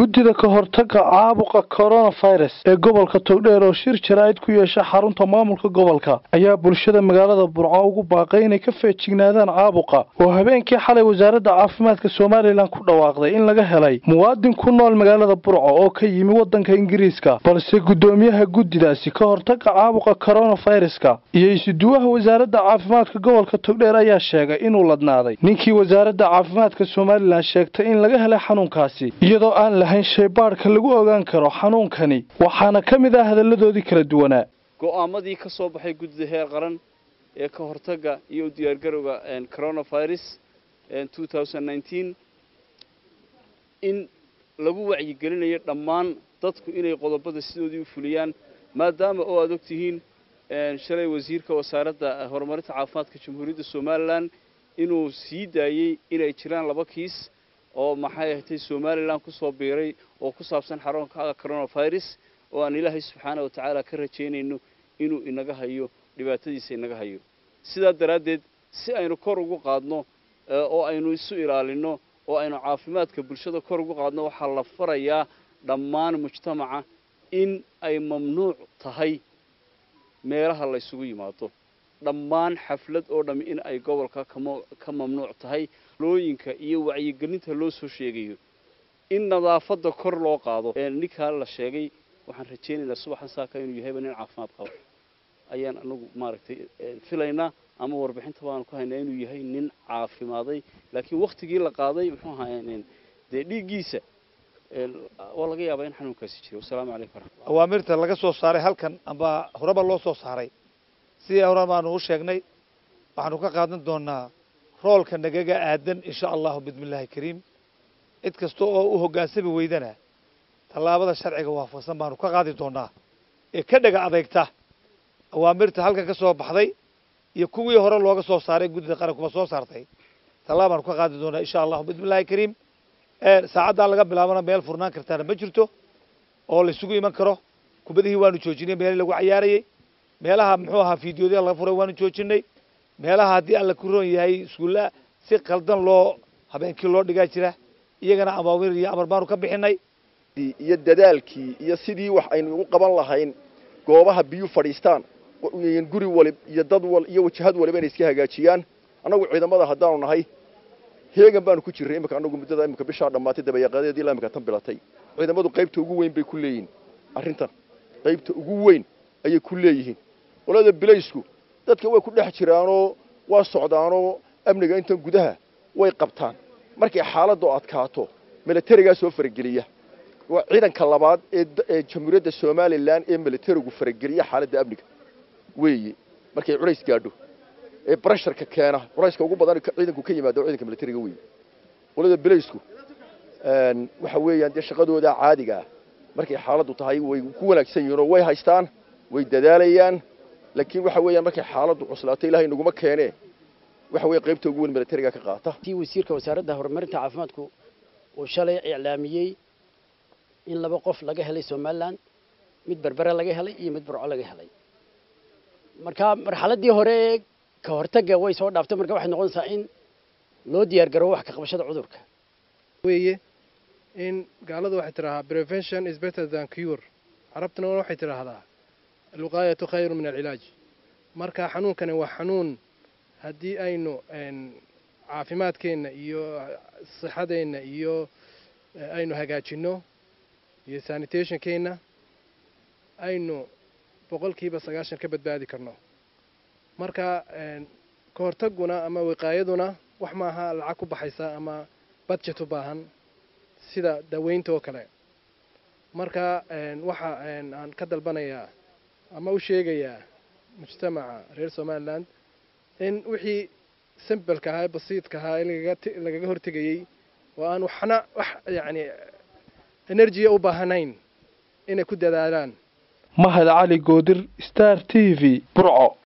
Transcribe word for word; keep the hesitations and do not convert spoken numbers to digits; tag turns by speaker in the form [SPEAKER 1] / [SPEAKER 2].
[SPEAKER 1] guddida ka hortagga caabuqa coronavirus ee gobolka Togdheer oo shir jaraa'id ku yeeshay xarunta maamulka gobolka ayaa bulshada magaalada Burco ugu baaqay inay ka feejignaadaan caabuqa oo habeenkii xalay wasaaradda caafimaadka Soomaaliland ku dhawaaqday in laga helay muwaadin ku nool magaalada Burco oo ka yimi wadanka Ingiriiska balse gudoomiyaha guddidaasi ka hortagga caabuqa coronavirus-ka iyo isuduwaha wasaaradda caafimaadka gobolka Togdheer ayaa sheegay inuu ladnaaday ninkii wasaaradda caafimaadka Soomaaliland sheegtay in laga helay xanuunkaasi iyadoo aan lahayn shaybaarka lagu ogaan karo xanuunkani waxaana kamid ah hadaladoodii kala duwanaa
[SPEAKER 2] go'aamadii ka soo baxay guddida heer qaran ee ka hortagga iyo diyaar garowga coronavirus twenty nineteen in lagu wacyi gelinayo dhammaan dadku inay qodobada sidoodii u fuliyaan maadaama oo aad ogtihiin shalay wasiirka wasaaradda horumarinta caafimaadka Jamhuuriyadda Soomaaliland inuu sii daayay inay jiraan laba kiis oo maxay ahayd Soomaaliland ku soo biiray oo ku saabsan xanuunka coronavirus oo aan Ilaahay subxaanahu wa ta'ala ka rajeynayno inuu inaga hayo dhibaatadiisa inaga hayo sidaa daraadeed si aynu kor ugu qaadno oo aynu isu ilaalino oo aynu caafimaadka bulshada kor ugu qaadno waxa la farayaa dhammaan mujtamaca in ay mamnuuc tahay meelaha la isugu yimaado dhammaan xaflad oo dham in ay gobolka ka mamnuuc tahay looyinka iyo wacyi gelinta loo soo sheegayo in nadaafada kor loo qaado ee ninka la sheegay waxaan rajeynaynaa subaxan saaka inuu yahay nin caafimaad qabo ayaan anagu maaragtay filaynaa ama warbixinta baan ku haynaa inuu yahay nin caafimaaday laakiin waqtigii la qaaday muxuu ahaayeen de dhiigiisa oo laga yaabaa in xanuunkaasi jiro assalaamu calaykum
[SPEAKER 3] awaamirta laga soo saaray halkan amba horaba loo soo saaray sidii hore baan u sheegnay waxaanu ka qaadan doonaa roolka nagaga aadan insha Allah bismillaah kariim cid kasto oo u hogaansami weydana talaabada sharciga waafaqsan baanu ka qaadi doonaa ee ka dhaga adeegta awaamirta halkan ka soo baxday iyo kuwii hore looga soo saaray guddida qaranka soo saartay talaabaan ka qaadi doonaa insha Allah bismillaah kariim ee saacada laga bilaabana meel furnaan kartaa ma jirto oo la isugu iman karo kubadii waanu joojinay meel lagu ciyaarayay meelaha muxuu ahaa fiidiyoodii la furay waanu joojinay meelaha hadii alla ku roon yahay iskuula si qaldan loo habeenkii loo dhigaa jira iyagana abaawir iyo amar baanu ka bixinay
[SPEAKER 4] iyo dadaalkii iyo sidii wax aynu ugu qaban lahayn goobaha biyo fadhiistaan guri walib iyo dad wal iyo wajahad waliba inay iska hagaajiyaan anagu ciidamada hadaanu nahay heegan baanu ku jiray imika anagu muddada imika bisha dhamaatay dabayaqadeedii la imika tan bilatay ciidamadu qaybta ugu weyn bay ku leeyihiin arrintan qaybta ugu weyn ayay ku leeyihiin walada bilaysku dadka way ku dhex jiraanoo waa socdaanoo amniga inta gudaha way qabtaan markay xaaladdu adkaato militariga soo farageliya waa ciidanka labaad ee Jamhuuriyadda Soomaaliland ee militarigu farageliya xaaladda amniga weeye markay culays gaadho ee pressure-ka keena culayska ugu badan ciidanku ka yimaado ciidanka militariga weeye walada bilaysku een waxa weeyaan de shaqadooda caadiga ah markay xaaladdu tahay way ku wanaagsan yihiin oo way haystaan way dadaalayaan laakiin waxa weeyaan markay xaaladdu cuslaato Ilaahay naguma keenee waxa weey qaybta ugu weyn militariga ka qaata
[SPEAKER 5] tii wasiirka wasaaradda horumarinta caafimaadku oo shalay iclaamiyay in laba qof laga helay Soomaaliland mid berbera laga helay iyo mid Burco laga helay marka marxaladii hore ka hortagga way soo dhaaftay marka waxay noqonaysaa in loo diyaar garoobo wax ka qabashada cudurka
[SPEAKER 6] weeye in gaaladu waxay tiraahdaa prevention is better than cure arabtuna waxay tiraahdaa الوقاية خير من العلاج marka xanuunkani waa xanuun hadii aynu caafimaadkeena iyo sixadeena iyo aynu hagaajino iyo sanitationkeena aynu boqolkiiba sagaashan ka badbaadi karno marka ka hortaguna ama wiqaayaduna wax ma aha lacag ku baxaysa ama budget u baahan sida daweynta oo kale marka waxa aan ka dalbanayaa ama u sheegayaa mujtamaca reer Soomaaliland in wixii simple-ka ah basiidka ah laga hortagayay oo aan waxna wax yaani energy u baahanayn inay ku dadaalaan
[SPEAKER 1] Mahad Ali Goodir Star T V Burco.